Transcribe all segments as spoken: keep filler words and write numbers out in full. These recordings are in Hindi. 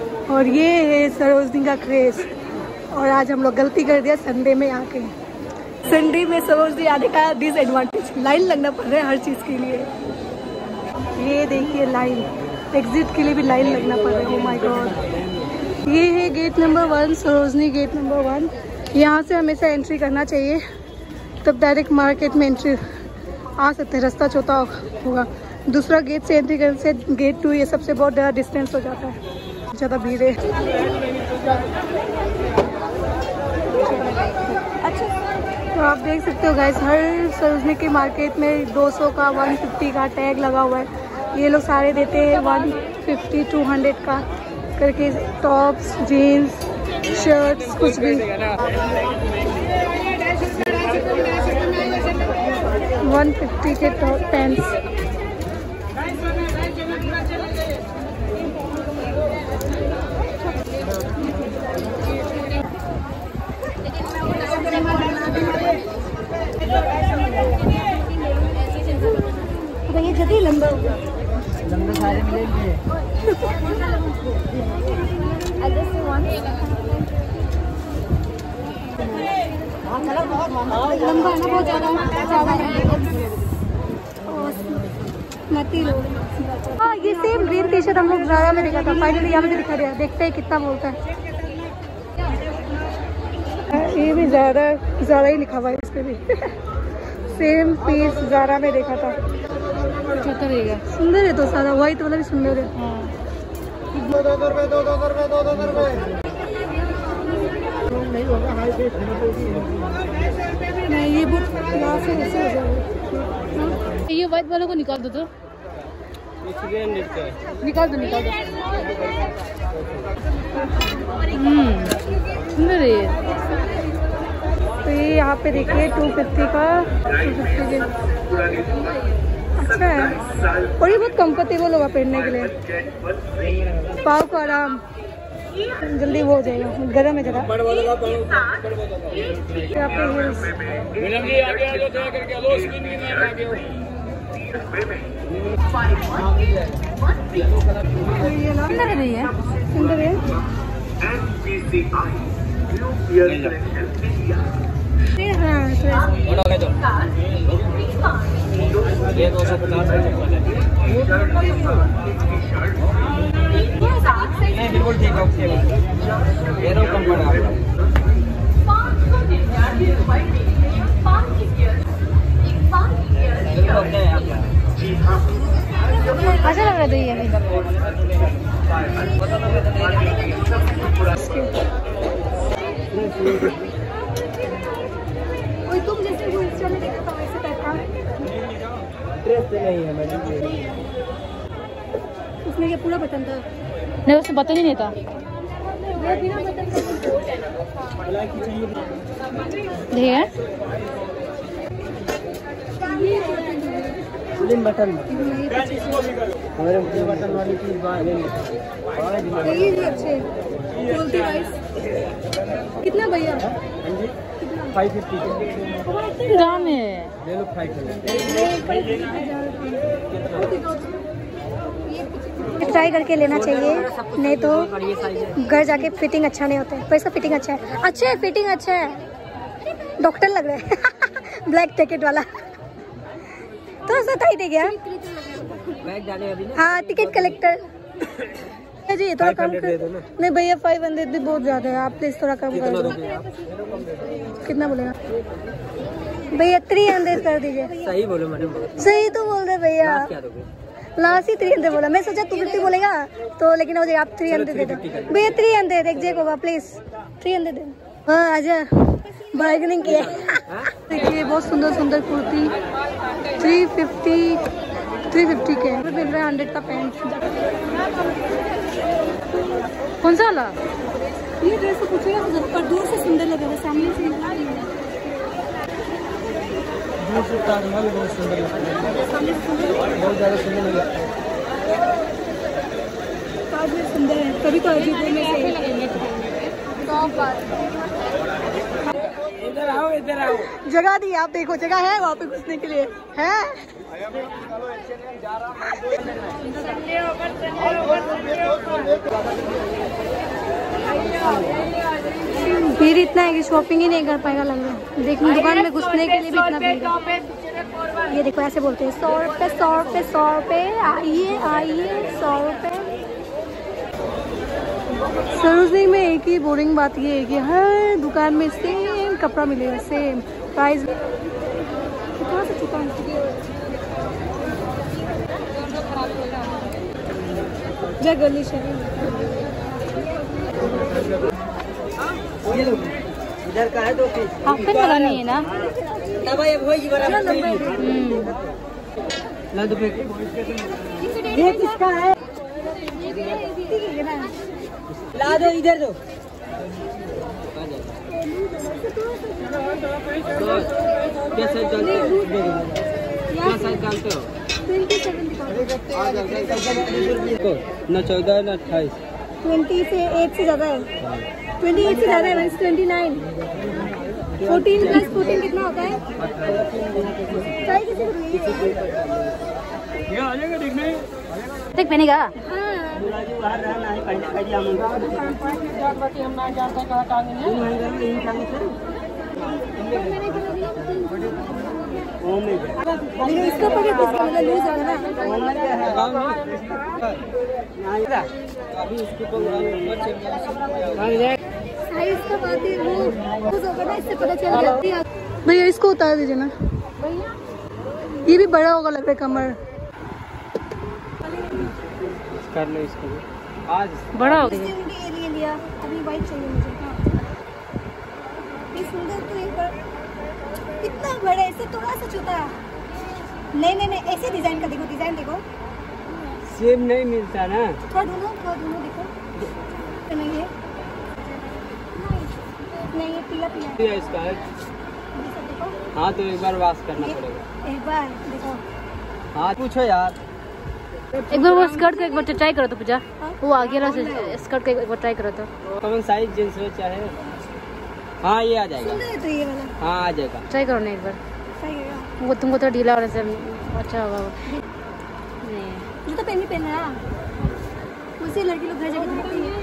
और ये है सरोजनी का क्रेज। और आज हम लोग गलती कर दिया संडे में आके। संडे में सरोजनी आने का डिसएडवांटेज, लाइन लगना पड़ रहा है हर चीज़ के लिए। ये देखिए लाइन, एग्जिट के लिए भी लाइन लगना पड़ रहा है। Oh my god. ये है gate number one, Sarojini gate number one. यहाँ से हमेशा एंट्री करना चाहिए, तब डायरेक्ट मार्केट में एंट्री आ सकते हैं, रास्ता छोटा होगा। दूसरा गेट से एंट्री करने से गेट टू ये सबसे बहुत ज़्यादा डिस्टेंस हो जाता है, ज़्यादा भीड़ है। अच्छा, तो आप देख सकते हो गाइस, हर सरोजनी के मार्केट में दो सौ का, एक सौ पचास का टैग लगा हुआ है। ये लोग सारे देते हैं एक सौ पचास, दो सौ का करके, टॉप्स, जीन्स, शर्ट्स, कुछ भी। एक सौ पचास के टॉप पैंट्स। ये जल्दी लंबा होगा, लंबे सारे मिलेंगे। लंबा है ना, बहुत ज़्यादा ज़्यादा हाँ, ये सेम ग्रीन टी शर्ट हम लोग ज़्यादा में देखा था, फाइनली यहाँ पे दिखा दिया। देखते हैं कितना बोलता है। ये भी ज़्यादा ज़्यादा ही लिखा हुआ है इस पर भी। सेम पीस ज़ारा में देखा था। अच्छा रहेगा, सुंदर है तो सारा, व्हाइट वाला भी सुंदर है। हाँ। दो दो रुपए, दो दो रुपए, दो दो रुपए नहीं होगा, हाई पे नहीं। ये बुक यहाँ से ऐसे हो जाएगा। ये व्हाइट वालों को निकाल दो, तो निकाल दो निकाल दो। हम्म, सुंदर है ये। तो ये यहाँ पे देखिए टू फिफ्टी का, टू फिफ्टी के अच्छा है। और ये बहुत कंफर्टेबल होगा पहनने के लिए, पाँव को आराम, जल्दी वो हो जाएगा, गर्म है जरा। सुंदर है ये, सुंदर है। ये दो सौ पचास बिल्कुल ठीक है। ये रो कम पड़ा अच्छा लग रहा है। तो ये तुम जैसे वो इंस्टा में देखा था वैसे टाइप का ड्रेस नहीं है मैडम। उसमें क्या पूरा बटन था? नहीं, उसमें बटन ही नहीं था। देखिए फिल्म बटन, हमारे बटन वाली चीज ये भी अच्छे बोलते गाइस। कितना भैया? फाइव फिफ्टी दाम है। ले लो फाइव ट्राई करके लेना चाहिए, नहीं तो घर जाके फिटिंग अच्छा नहीं होता है। पर इसका फिटिंग अच्छा है, अच्छा है, फिटिंग अच्छा है। डॉक्टर लग रहा है। ब्लैक टिकट वाला तो ऐसा टाइट है क्या? हाँ, टिकट कलेक्टर जी। थोड़ा कम कर। नहीं भैया, फाइव हंड्रेड भी बहुत ज्यादा है, आप प्लीज थोड़ा कम कर दो। कितना बोलेगा भैया? थ्री हंड्रेड कर दीजिए। सही बोलो मैडम, सही तो बोल रहे भैया। लास्ट ही थ्री हंड्रेड बोला, मैं सोचा टू फिफ्टी बोलेगा तो, लेकिन हो जाएगा। आप थ्री हंड्रेड दे दो भैया, थ्री हंड्रेड एग्जैक्ट होगा, प्लीज थ्री हंड्रेड दे दो। हाँ आजा, बार्गेनिंग किया। देखिए बहुत सुंदर सुंदर kurti, three fifty three fifty के मिल रहा है। हंड्रेड का पैंट। कौन सा वाला? ये ड्रेस तो पूछेगा पर दूर से सुंदर लगेगा, सामने से बहुत सुंदर बहुत ज़्यादा सुंदर लगता है। सुंदर है, कभी तो अजीब में से। इधर आओ, इधर आओ। जगह दी आप देखो, जगह है वहाँ पे घुसने के लिए है। भीड़ इतना है कि शॉपिंग ही नहीं कर पाएगा लग रहा है। देखने दुकान में घुसने के लिए भी इतना भीड़ है। ये देखो ऐसे बोलते हैं सौ रुपये सौ रुपये सौ रुपये आइए आइए सौ रुपये। सरोजनी में एक ही बोरिंग बात ये है कि हर दुकान में सेम कपड़ा मिलेगा, सेम प्राइस। कहाँ से चुका है गली इधर का है दो पीस। हाफ पैंट वाला नहीं है ना? तब ये वही बड़ा हम्म। ला दो पे। ये किसका है? ला दो इधर दो। क्या साइज डालते हो? क्या साइज डालते हो? न चौदह न अट्ठाईस। ट्वेंटी से एट से ज़्यादा है, ट्वेंटी एट से ज़्यादा है, twenty nine. Fourteen plus fourteen कितना होता है? देख पहनेगा। इसका पॉकेट इसका मतलब लूज है ना। साइज का बात है, वो लूज होगा ना, इससे पता चल जाती है। भैया इसको उतार दीजिए ना, ये भी बड़ा होगा लग रहा है कमर। कर लो इसको आज बड़ा हो गया। ये लिए लिया, अभी वाइट चाहिए मुझे। ये सुंदर तो एक बार कितना बड़ा है, इससे थोड़ा सा छोटा। नहीं नहीं नहीं, ऐसे डिजाइन का देखो, डिजाइन देखो। सेम नहीं मिलता ना। थोड़ा दोनों थोड़ा दोनों देखो। नहीं है, नहीं ये पीला पीला है इसका है। देखो। हाँ तो एक बार वॉश करना पड़ेगा। एक बार देखो। हाँ पूछो यार। एक बार वो स्कर्ट का एक बार ट्राई करो तो पूजा। वो आगे रहा से स्कर्ट का एक बार ट्राई करो तो। कौन साइज जींस में चाहे? हाँ ये आ जाएगा। सुंदर है तो ये वाला। हाँ आ जाएगा। ट्राई करो ना एक बार। सही है। वो तुमको थोड़ा ढीला होने से अच्छा होगा वो। नहीं जो तो पहन ही पहना है, उसी लड़की लोग घर जाके दिखाती है।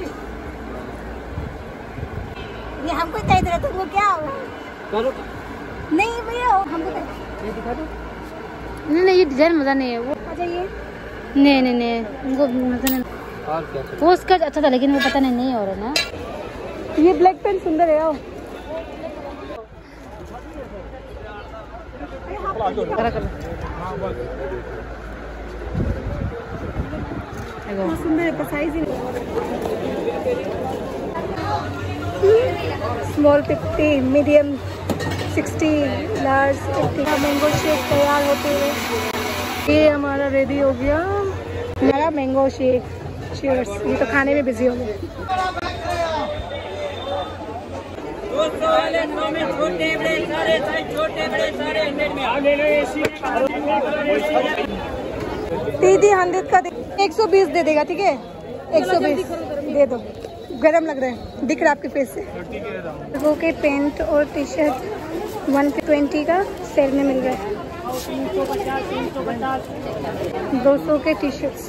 ये हमको कह दे रहा था, वो क्या होगा? करो। नहीं भैया हमको ये दिखा दो। नहीं नहीं, ये डिजाइन मजा नहीं है वो। आ जाइए। नहीं नहीं नहीं, उनको मजा नहीं। और क्या? वो स्कर्ट अच्छा था लेकिन वो पता नहीं नहीं हो रहा ना। ये ब्लैक पेन सुंदर है। आओ करा कर बहुत सुंदर है, पर साइज ही नहीं। Small fifty, medium sixty, large fifty. Mango shake तैयार होते हुए ये हमारा रेडी हो गया, हमारा मैंगो शेक। चीयर्स। ये तो खाने में बिजी हो गए। दीदी हंड्रेड का एक सौ बीस दे देगा, ठीक है? एक सौ बीस दे दो, गरम लग रहा है, दिख रहा है आपके फेस से। वो के पेंट और टी शर्ट वन ट्वेंटी का सेल में मिल रहा है। दो सौ के टी शर्ट्स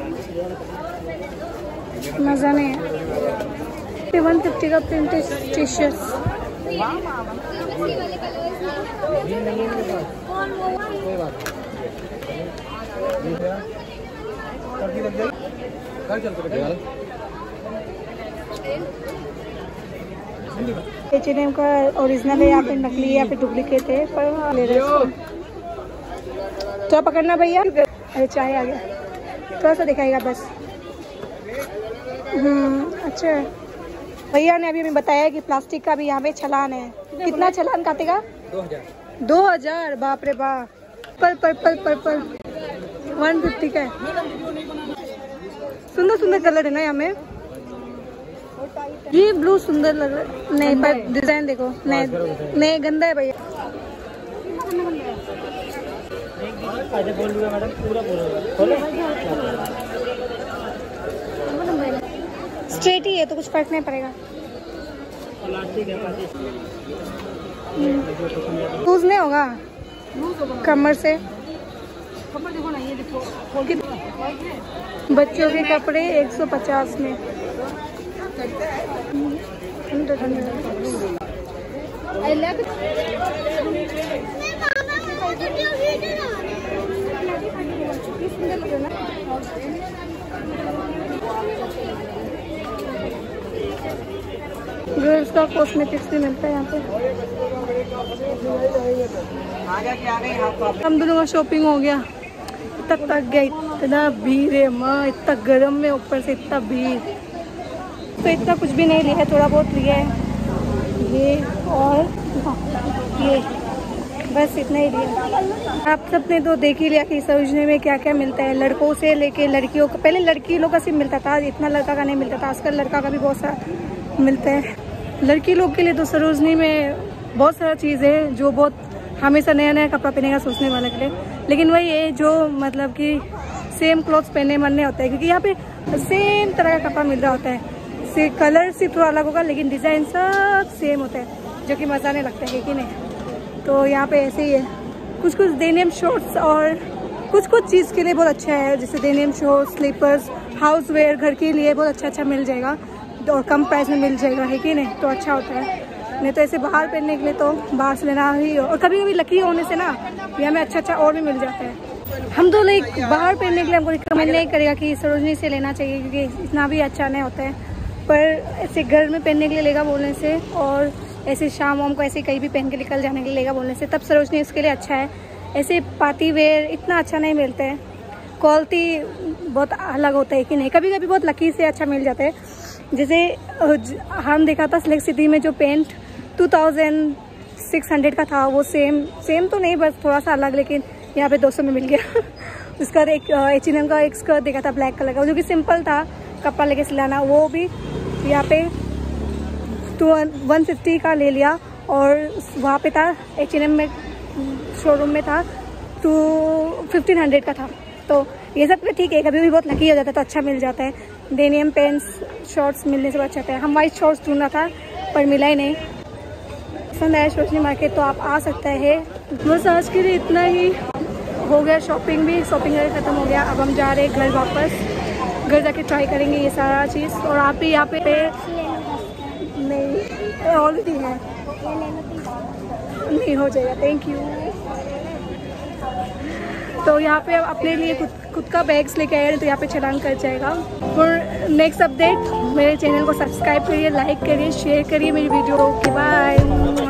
मजा नहीं है। वन फिफ्टी का printed T shirts. H and M का ओरिजिनल है या फिर नकली है या फिर डुप्लीकेट है, पर ले रहे हैं। तो पकड़ना भैया। अरे चाय आ गया, थोड़ा सा दिखाएगा बस। हम्म अच्छा है। भैया ने अभी हमें बताया कि प्लास्टिक का भी यहाँ पे चालान है। कितना चालान काटेगा? दो हजार। दो हजार बाप रे बाप। पर पर पर पर पर वन फिफ्टी का है। सुंदर सुंदर कलर है ना यहाँ में। ये ब्लू सुंदर लग रहा है। नहीं पर डिजाइन देखो। नहीं नहीं गंदा है भैया। बोल दूंगा मैडम, पूरा बोलो। स्ट्रेट ही है तो कुछ फर्क नहीं पड़ेगा। लूज नहीं होगा कमर से। कमर देखो ना, ये देखो। बच्चों के कपड़े एक सौ पचास में। ठंडा ठंडा गर्ल्स का कॉस्मेटिक्स भी मिलता है यहाँ पे। हम दोनों का शॉपिंग हो गया। इतना थक गया, इतना भीड़ है माँ, इतना गर्म में ऊपर से इतना भीड़। तो इतना कुछ भी नहीं लिया है, थोड़ा बहुत लिया है ये और ये, बस इतना ही लिया। आप सबने तो देख ही लिया कि सरोजनी में क्या क्या मिलता है, लड़कों से लेके लड़कियों का। पहले लड़की लोग का सिर्फ मिलता था, इतना लड़का का नहीं मिलता था। आजकल लड़का का भी बहुत सारा मिलता है। लड़की लोग के लिए तो सरोजनी में बहुत सारा चीज़ है जो बहुत हमेशा नया नया कपड़ा पहनेगा सोचने वाले के लिए। लेकिन वही है जो मतलब कि सेम क्लॉथ्स पहने मन नहीं होता है, क्योंकि यहाँ पे सेम तरह का कपड़ा मिल रहा होता है। से कलर सिर्फ थोड़ा अलग होगा लेकिन डिज़ाइन सब सेम होता है, जो कि मज़ा नहीं लगता है कि नहीं। तो यहाँ पे ऐसे ही है। कुछ कुछ डेनिम शॉर्ट्स और कुछ कुछ चीज़ के लिए बहुत अच्छा है, जैसे denim shorts, slippers, house wear, घर के लिए बहुत अच्छा अच्छा मिल जाएगा और कम प्राइस में मिल जाएगा, है कि नहीं। तो अच्छा होता है। नहीं तो ऐसे बाहर पहनने के लिए तो बाहर से लेना ही हो। और कभी कभी लकी होने से ना यहाँ में अच्छा अच्छा और भी मिल जाता है। हम तो लाइक बाहर पहनने के लिए हमको रिकमेंड नहीं करेगा कि सरोजनी से लेना चाहिए, क्योंकि इतना भी अच्छा नहीं होता है। पर ऐसे घर में पहनने के लिए लेगा बोलने से, और ऐसे शाम वाम को ऐसे कहीं भी पहन के निकल जाने के लिए लेगा बोलने से, तब सरोजनी उसके लिए अच्छा है। ऐसे पार्टी वेयर इतना अच्छा नहीं मिलता है, क्वालिटी बहुत अलग होता है कि नहीं। कभी कभी बहुत लकी से अच्छा मिल जाता है। जैसे हम देखा था सिलेक्ट सिटी में जो pant two thousand six hundred का था, वो सेम सेम तो नहीं, बस थोड़ा सा अलग, लेकिन यहाँ पे दो सौ में मिल गया। उसका एक एच एन एम का एक स्कर्ट देखा था ब्लैक कलर का, जो कि सिंपल था, कपड़ा लेके सिलाना, वो भी यहाँ पे टू वन फिफ्टी का ले लिया। और वहाँ पे था एच एन एम में, शोरूम में था टू फिफ्टीन हंड्रेड का था। तो ये सब तो ठीक है, कभी भी बहुत लकी हो जाता है तो अच्छा मिल जाता है। डेनियम पेंट्स शॉर्ट्स मिलने से अच्छा था। हम वाइट शॉर्ट्स ढूंढना था पर मिला ही नहीं। पसंद आया सरोजनी मार्केट तो आप आ सकते हैं। बस आज के लिए इतना ही हो गया। शॉपिंग भी शॉपिंग ख़त्म हो गया। अब हम जा रहे हैं घर वापस। घर जाके ट्राई करेंगे ये सारा चीज़। और आप भी यहाँ पे नहीं ऑलरेडी है, नहीं हो जाएगा। Thank you. तो यहाँ पे अपने लिए खुद खुद का बैग्स लेके आए हैं, तो यहाँ पे चलान कर जाएगा। और नेक्स्ट अपडेट, मेरे चैनल को सब्सक्राइब करिए, लाइक करिए, शेयर करिए मेरी वीडियो। Okay bye.